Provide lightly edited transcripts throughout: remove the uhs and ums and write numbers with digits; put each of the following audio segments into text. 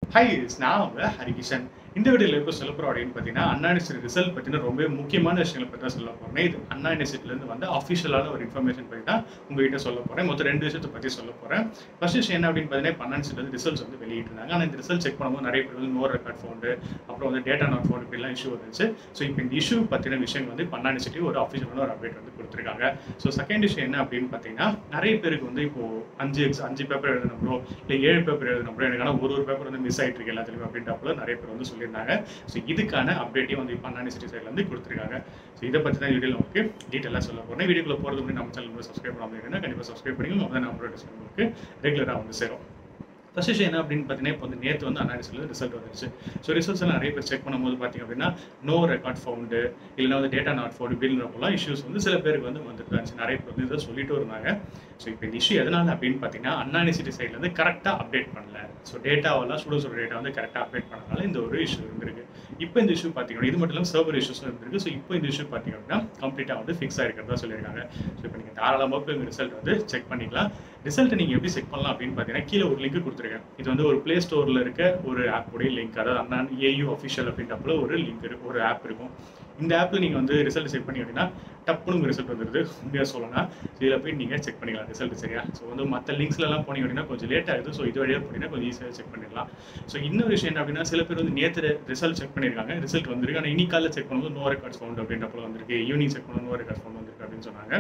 Hi நான் உங்கள் ஹரிகிஷன். இந்த வீடியோவில் எப்போ சொல்ல போகிறோம் அப்படின்னு பார்த்தீங்கன்னா, அண்ணா யூனிவர்சிட்டி ரிசல்ட் பற்றின ரொம்ப முக்கியமான விஷயங்களை பற்றி தான் சொல்ல போகிறேன். இது அண்ணா யூனிவர்சிட்டிலேருந்து வந்து அஃபிஷியலான ஒரு இன்ஃபர்மேஷன் பற்றி தான் உங்ககிட்ட சொல்ல போகிறேன். மொத்தம் 2 விஷயத்தை பற்றி சொல்ல போகிறேன். ஃபர்ஸ்ட் விஷயம் என்ன அப்படின்னு பார்த்தீங்கன்னா, இப்போ அண்ணா யூனிவர்சிட்டியில் ரிசல்ட்ஸ் வந்து வெளியிட்டிருந்தாங்க. ஆனால் இந்த ரிசல்ட் செக் பண்ணும்போது நிறைய பேர் வந்து நோ ரெக்கார்ட் ஃபவுண்டு, அப்புறம் வந்து டேட்டா நாட் ஃபவுண்ட் இப்படிலாம் இஷ்யூ வந்துச்சு. ஸோ இப்போ இந்த இஷ்யூ பற்றின விஷயம் வந்து இப்போ அண்ணா யூனிவர்சிட்டி ஒரு அஃபிஷியலான ஒரு அப்டேட் வந்து கொடுத்துருக்காங்க. ஸோ செகண்ட் விஷயம் என்ன அப்படின்னு பார்த்தீங்கன்னா, நிறைய பேருக்கு வந்து இப்போ 5 பேப்பர் எழுதணும் இல்லை 7 பேப்பர் எழுதணும் எனக்கு ஆனால் ஒரு பேப்பர் வந்து மிஸ் ஆகிட்டு இருக்கு எல்லாத்துலையும் அப்படின்றப்பல நிறைய பேர் வந்து சொல்லியிருந்தாங்க. ஸோ இதுக்கான அப்டேட்டையும் வந்து இப்போ அண்ணா யூனிவர்சிட்டி சைட்லேருந்து கொடுத்துருக்காங்க. ஸோ இதை பற்றி தான் வீடியோவில் உங்களுக்கு டீட்டெயிலாக சொல்ல போகிறேன். வீடியோக்குள்ள போகிறது முன்னாடி நம்ம சேனல் வந்து சப்ஸ்கிரைப் பண்ணாமல் கண்டிப்பாக சப்ஸ்கிரைப் பண்ணிங்க. அப்போ தான் நம்மளோட டிஸ்கவுண்ட் உங்களுக்கு ரெகுலராக வந்து சேரும். ஃபர்ஸ்ட் விஷயம் என்ன அப்படின்னு பார்த்தீங்கன்னா, இப்போ வந்து நேற்று வந்து அனாலிசிஸில் ரிசல்ட் வந்துருச்சு. ஸோ ரிசல்ட்ஸ் எல்லாம் நிறைய பேர் செக் பண்ணும்போது பார்த்தீங்க அப்படின்னா, நோ ரெக்கார்ட் ஃபவுண்டு இல்லைனா வந்து டேட்டா நாட் ஃபவுண்ட் இப்படின்றப்பெல்லாம் இஷ்யூஸ் வந்து சில பேருக்கு வந்து வந்துட்டு இருந்துச்சு. நிறைய பேர் வந்து இதை சொல்லிட்டு இருந்தாங்க. ஸோ இப்போ இந்த இஷ்யூ எதனால அப்படின்னு பார்த்தீங்கன்னா, அண்ணா யூனிவர்சிட்டி சைட்லேருந்து கரெக்டாக அப்டேட் பண்ணல. ஸோ டேட்டாவெல்லாம் ஸ்டூடெண்ட்ஸோட டேட்டா வந்து கரெக்டாக அப்டேட் பண்ணனால இந்த ஒரு இஷ்யூ இருந்திருக்கு. இப்போ இந்த இஷ்யூ பார்த்தீங்கன்னா, இது மட்டும் இல்லாமல் சர்வர் இஷ்யூஸும் இருந்திருக்கு. ஸோ இப்போ இந்த இஷ்யூ பார்த்தீங்க அப்படின்னா கம்ப்ளீட்டாக வந்து ஃபிக்ஸ் ஆகிருக்கிறதா சொல்லியிருக்காங்க. ஸோ இப்போ நீங்கள் தாராளமாக போய் உங்கள் ரிசல்ட் வந்து செக் பண்ணிக்கலாம். ரிசல்ட்டை நீங்கள் எப்படி செக் பண்ணலாம் அப்படின்னு பார்த்தீங்கன்னா, கீழே ஒரு லிங்க் கொடுத்துருக்கேன். இது வந்து ஒரு ப்ளே ஸ்டோரில் இருக்க ஒரு ஆப்போடைய லிங்க், அதாவது அண்ணா ஏயு அஃபிஷியல் அப்படின்றப்பல ஒரு லிங்க் இருக்கும், ஒரு ஆப் இருக்கும். இந்த ஆப்பில் நீங்கள் வந்து ரிசல்ட் செக் பண்ணி அப்படின்னா டப்புன்னு உங்கள் ரிசல்ட் வந்துடுது. உண்மையாக சொல்லலாம், இதில் போய் நீங்கள் செக் பண்ணிக்கலாம் ரிசல்ட். சரியா? ஸோ வந்து மற்ற லிங்க்ஸ்லாம் போனீங்க அப்படின்னா கொஞ்சம் லேட் ஆகுது. ஸோ இது வழியாக போனீங்கன்னா கொஞ்சம் ஈஸியாக செக் பண்ணிடலாம். ஸோ இன்னொரு விஷயம் என்ன அப்படின்னா, சில பேர் வந்து நேற்று ரிசல்ட் செக் பண்ணியிருக்காங்க, ரிசல்ட் வந்திருக்கு. ஆனால் இன்னைக்கால செக் பண்ணும்போது நோ ரெக்கார்ட்ஸ் ஃபவுண்ட் அப்படின்றப்பல வந்திருக்கு. ஈவினிங் செக் பண்ணும்போது நோ ரெக்கார்ட்ஸ் ஃபவுண்ட் வந்திருக்கு அப்படின்னு சொன்னாங்க.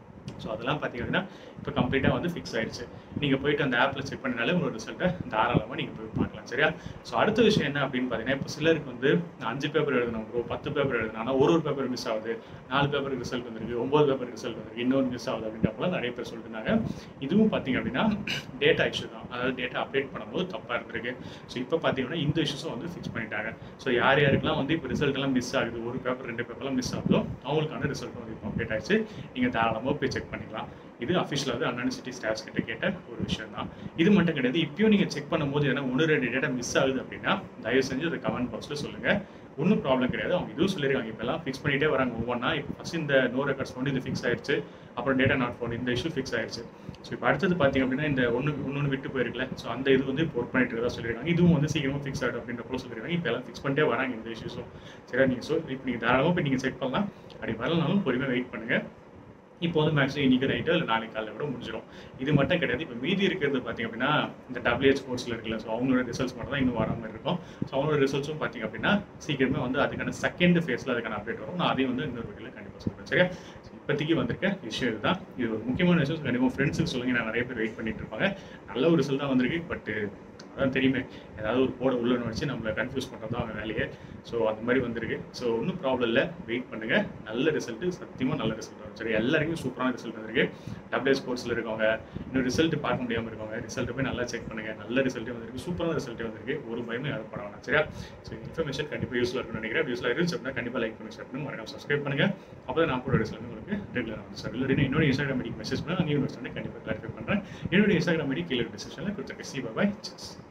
ஸோ அதெல்லாம் பார்த்தீங்க அப்படின்னா இப்போ கம்ப்ளீட்டாக வந்து ஃபிக்ஸ் ஆயிடுச்சு. நீங்கள் போயிட்டு அந்த ஆப்பில் செக் பண்ணினாலே உங்களோட ரிசல்ட்டை தாராளமாக நீங்கள் போய் பார்க்கலாம். சரியா? ஸோ அடுத்த விஷயம் என்ன அப்படின்னு பார்த்தீங்கன்னா, இப்போ சிலருக்கு வந்து 5 பேப்பர் எழுதணும், 10 பேப்பர் எழுதணும், ஆனால் ஒரு பேப்பர் மிஸ் ஆகுது, 4 பேப்பருக்கு ரிசல்ட் வந்துருக்கு, 9 பேப்பருக்கு ரிசல்ட் வந்துருக்கு, இன்னொரு மிஸ் ஆகுது அப்படின்றப்பலாம் நிறைய பேர் சொல்லிட்டுருந்தாங்க. இதுவும் பார்த்தீங்க அப்படின்னா டேட்டா இஷ்யூ தான், அதாவது டேட்டா அப்டேட் பண்ணும்போது தப்பாக இருந்திருக்கு. ஸோ இப்போ பார்த்தீங்கன்னா இந்த இஷ்யூஸும் வந்து ஃபிக்ஸ் பண்ணிட்டாங்க. ஸோ யார் யாருக்கெல்லாம் வந்து இப்போ ரிசல்ட் எல்லாம் மிஸ் ஆகுது, ஒரு பேப்பர் 2 பேப்பர்லாம் மிஸ் ஆகுதோ அவங்களுக்கான ரிசல்ட் வந்து இப்போ அப்டேட் ஆயிடுச்சு. நீங்கள் தாராளமாக போய் செக் பண்ணிக்கலாம். இது அஃபிஷியலாக அண்ணா யூனிவர்சிட்டி ஸ்டாஃப்ஸ் கிட்ட கேட்ட ஒரு விஷயம் தான். இது மட்டும் கிடையாது, இப்பயும் நீங்கள் செக் பண்ணும்போது ஏன்னா 1-2 டேட்டா மிஸ் ஆகுது அப்படின்னா தயவு செஞ்சு அதை கமெண்ட் பாக்ஸில் சொல்லுங்கள். ஒன்றும் ப்ராப்ளம் கிடையாது. அவங்க இதுவும் சொல்லியிருக்காங்க, இப்போலாம் ஃபிக்ஸ் பண்ணிகிட்டே வராங்க ஒவ்வொன்றா. இப்போ ஃபஸ்ட் இந்த நோ ரெக்கார்ட்ஸ் ஃபவுண்ட் இது ஃபிக்ஸ் ஆயிடுச்சு, அப்புறம் டேட்டா நாட் ஃபவுண்ட் இந்த இஷ்யூ ஃபிக்ஸ் ஆயிடுச்சு. ஸோ இப்போ அடுத்தது பார்த்தீங்க அப்படின்னா இந்த ஒன்று விட்டு போயிருக்கல, ஸோ அந்த இது வந்து இப்போ ஒர்க் பண்ணிட்டு இருக்கதா சொல்லியிருக்காங்க. இதுவும் வந்து சீக்கிரமாக ஃபிக்ஸ் ஆகிடும் அப்படின்ற போல சொல்லியிருக்காங்க. இப்போ எல்லாம் ஃபிக்ஸ் பண்ணிட்டே வராங்க இந்த இஷ்யூஸும். சரியா? நீங்கள் இப்போ நீங்கள் தாராளமாக போய் நீங்கள் செக் பண்ணலாம். அப்படி வரலனாலும் பொறுமையாக வெயிட் பண்ணுங்கள். இப்போ வந்து மேக்ஸிமம் இன்றைக்கி நைட்டோ இல்லை நாளைக்கு காலையில் கூட முடிஞ்சிடும். இது மட்டும் கிடையாது, இப்போ மீதி இருக்கிறது பார்த்திங்க அப்படின்னா இந்த WH கோர்ஸில் இருக்குல்ல, ஸோ அவங்களோட ரிசல்ட்ஸ் மட்டும் தான் இன்னும் வராமல் இருக்கும். ஸோ அவங்களோட ரிசல்ட்ஸும் பார்த்திங்க அப்படின்னா சீக்கிரமே வந்து அதுக்கான செகண்ட் ஃபேஸில் அதுக்கான அப்டேட் வரும். நான் அதையும் வந்து இன்னொரு வீடியோவில் கண்டிப்பாக சொல்கிறேன். சரியா? இப்போதைக்கு வந்திருக்க விஷயம் இதுதான். இது ஒரு முக்கியமான விஷயம். கண்டிப்பாக ஃப்ரெண்ட்ஸுக்கு சொல்லுங்கள், நான் நிறைய பேர் வெயிட் பண்ணிட்டு இருப்பாங்க. நல்ல ஒரு ரிசல்ட் தான் வந்திருக்கு. பட்டு அதான் தெரியுமே, ஏதாவது ஒரு கோடை உள்ள வச்சு நம்மளை கன்ஃபியூஸ் பண்ணுறது தான் அவங்க வேலையே. ஸோ அந்த மாதிரி வந்திருக்கு. ஸோ ஒன்றும் ப்ராப்ளம் இல்லை, வெயிட் பண்ணுங்கள். நல்ல ரிசல்ட்டு, சத்தியமாக நல்ல ரிசல்ட் வரும். சரி, எல்லாருக்குமே சூப்பரான ரிசல்ட் வந்திருக்கு. WH கோர்ஸில் இருக்கவங்க, இன்னும் ரிசல்ட் பார்க்க முடியாமல் இருக்கவங்க, ரிசல்ட்டை போய் நல்லா செக் பண்ணுங்கள். நல்ல ரிசல்ட்டே வந்திருக்கு, சூப்பரான ரிசல்ட்டே வந்திருக்கு. ஒரு பயமே யாரும் பட வேணாம். சரியா? ஸோ இன்ஃபர்மேஷன் கண்டிப்பாக யூஸ்ஃபுல்லாக இருக்குன்னு நினைக்கிறேன். யூஸ்ஃபுல்லாக இருந்துச்சு அப்படின்னா கண்டிப்பாக லைக் பண்ணி ஷேர் பண்ணி மறக்காம சப்ஸ்கிரைப் பண்ணுங்கள். அப்போ தான் நான் போட ரிசல்ட் உங்களுக்கு ரெகுலராக வந்து சார். இல்லை இன்னொரு இன்ஸ்டாகிராம் ஐடிக்கு மெசேஜ் பண்ணால் நான் யூனிவர்சிட்டி கண்டிப்பாக கிளாரிஃபை பண்ணுறேன். என்னோட இன்ஸ்டாகிராம் ஐடி கீழே டிஸ்கிரிப்ஷனில் கொடுத்துருக்கேன். சி பாய்.